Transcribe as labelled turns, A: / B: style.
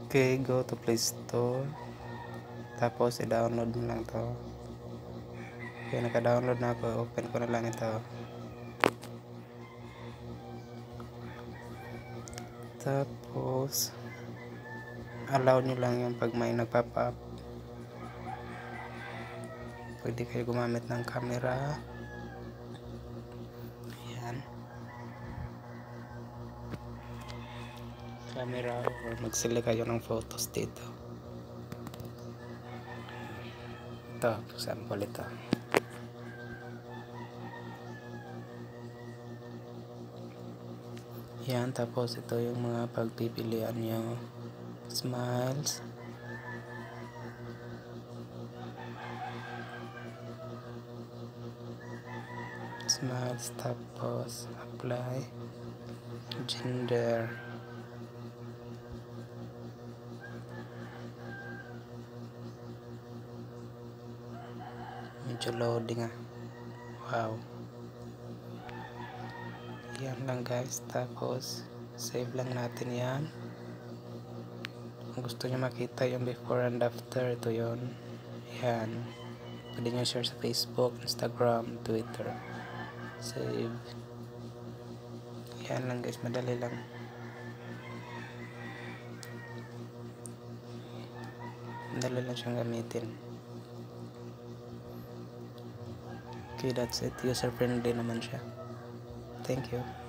A: Okay, go to Play Store. Tapos i-download mo lang to. Okay, naka-download na ako. Open ko na lang ito. Tapos allow nyo lang yung pag may nagpop up. Pwede kayo gumamit ng camera. Ayan. Camera or mag-select kayo ng photos dito. Ito, example ito. Yan, tapos ito yung mga pagpipilian nyo. Smiles. Smiles, tapos apply. Gender. Medyo loading ah. Wow. Yan lang guys. Tapos save lang natin yan. Kung gusto nyo makita yung before and after, ito yun. Yan. Pwede nyo share sa Facebook, Instagram, Twitter. Save. Yan lang guys. Madali lang. Madali lang siyang gamitin. Okay, that's it. User friendly naman siya. Thank you.